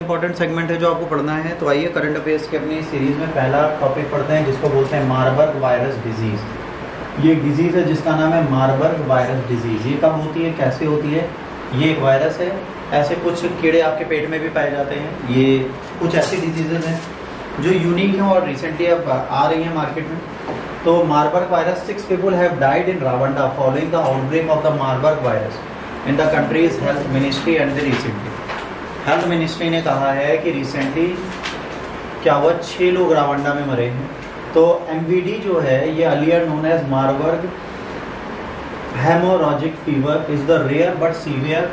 Important segment है जो आपको पढ़ना है। तो आइए करंट अफेयर्स की अपनी सीरीज में पहला टॉपिक पढ़ते हैं जिसको बोलते हैं मार्बर्ग वायरस डिजीज। ये एक डिजीज है जिसका नाम है मार्बर्ग वायरस डिजीज। ये कब होती है, कैसे होती है? ये एक वायरस है। ऐसे कुछ कीड़े आपके पेट में भी पाए जाते हैं। ये कुछ ऐसी डिजीजेज हैं जो यूनिक हैं और रिसेंटली अब आ रही हैं मार्केट में। तो Marburg virus 6 people have died in Rwanda following the outbreak of the Marburg virus in the country's health ministry and the recently health ministry ने कहा है कि रिसेंटली क्या हुआ, 6 लोग रावंडा में मरे हैं। तो MVD जो है ये earlier known as Marburg haemorrhagic fever is the rare but severe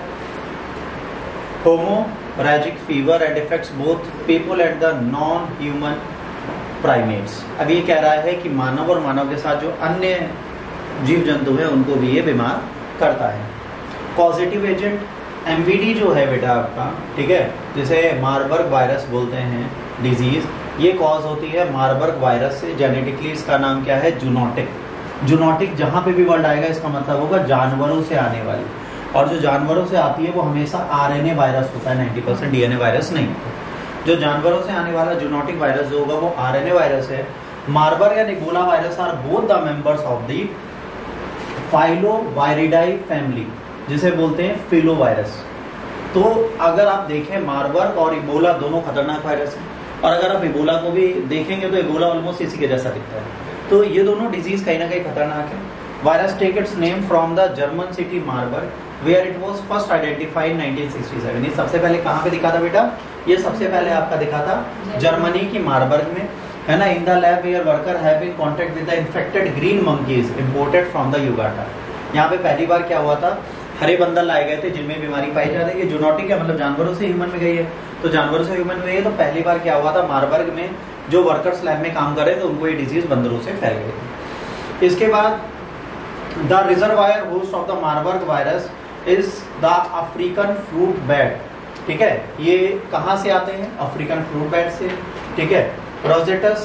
haemorrhagic fever and affects both people and the non human primates. अब ये कह रहा है कि मानव और मानव के साथ जो अन्य जीव जंतु हैं उनको भी ये बीमार करता है। पॉजिटिव एजेंट MVD जो है बेटा आपका, ठीक है, जिसे मार्बर्ग वायरस बोलते हैं डिजीज, ये कॉज होती है मार्बर्ग वायरस से। जेनेटिकली इसका नाम क्या है? जूनोटिक। जूनोटिक जहां पे भी वर्ड आएगा इसका मतलब होगा जानवरों से आने वाली, और जो जानवरों से आती है वो हमेशा RNA वायरस होता है, 90% DNA वायरस नहीं। जो जानवरों से आने वाला जूनोटिक वायरस जो होगा वो RNA वायरस है। Marburg and Ebola virus are both the members of the Filoviridae family, जिसे बोलते हैं फिलो वायरस। तो अगर आप देखें मार्बर्ग और इबोला दोनों खतरनाक वायरस हैं, और अगर आप इबोला को भी देखेंगे तो इबोला ऑलमोस्ट इसी के जैसा दिखता है। तो ये दोनों डिजीज कहीं ना कहीं खतरनाक है। Virus take its name from the German city Marburg where it was first identified 1967। ये सबसे पहले कहाँ पे दिखा था बेटा? ये सबसे पहले आपका दिखा था जर्मनी की मार्बर्ग में, है ना। In the lab where worker have been contact with the infected green monkeys imported from the Uganda. यहाँ पे पहली बार क्या हुआ था, हरे बंदर लाए गए थे जिनमें बीमारी पाई जा रही है। जूनोटिक है, मतलब जानवरों से ह्यूमन में गई है, तो जानवरों से ह्यूमन में गई है। तो पहली बार क्या हुआ था, मार्बर्ग में जो वर्कर्स लैब में काम कर रहे थे उनको ये डिजीज बंदरों से फैल गई थी। इसके बाद the reservoir host of the Marburg virus is the African fruit bat. ठीक है, ये कहाँ से आते हैं? अफ्रीकन फ्रूट बैट से, ठीक है, रोजेटस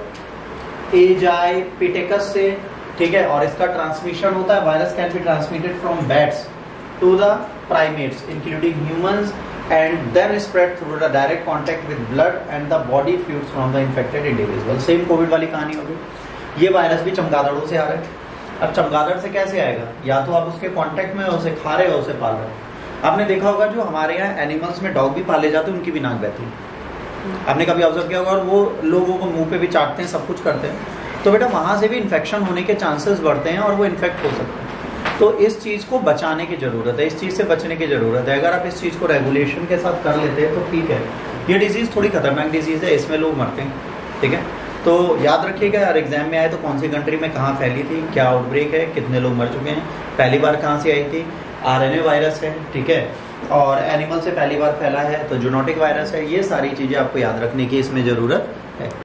एजाइपिटेकस से, ठीक है। और इसका ट्रांसमिशन होता है, virus can be transmitted from bats to the primates including humans and then spread through the direct contact with blood and the body fluids from the infected individual. Same COVID वाली कहानी होगी। ये virus भी चमगादड़ों से आ रहा है। अब चमगादड़ से कैसे आएगा? या तो आप उसके कांटेक्ट में उसे खा रहे हो, उसे पाल रहे हो। आपने देखा होगा जो हमारे यहाँ एनिमल्स में डॉग भी पाले जाते हैं उनकी भी नाक बहती है। आपने कभी ऑब्जर्व किया होगा, और वो लोगों को मुंह पे भी चाटते हैं, सब कुछ करते हैं। तो बेटा वहां से भी इन्फेक्शन होने के चांसेस बढ़ते हैं और वो इन्फेक्ट हो सकते हैं। तो इस चीज को बचाने की जरूरत है, इस चीज से बचने की जरूरत है। अगर आप इस चीज को रेगुलेशन के साथ कर लेते हैं तो ठीक है। ये डिजीज थोड़ी खतरनाक डिजीज है, इसमें लोग मरते हैं, ठीक है। तो याद रखिएगा, अगर एग्जाम में आए तो कौन सी कंट्री में कहाँ फैली थी, क्या आउटब्रेक है, कितने लोग मर चुके हैं, पहली बार कहाँ से आई थी, RNA वायरस है, ठीक है, और एनिमल से पहली बार फैला है तो जूनोटिक वायरस है। ये सारी चीजें आपको याद रखने की इसमें जरूरत है।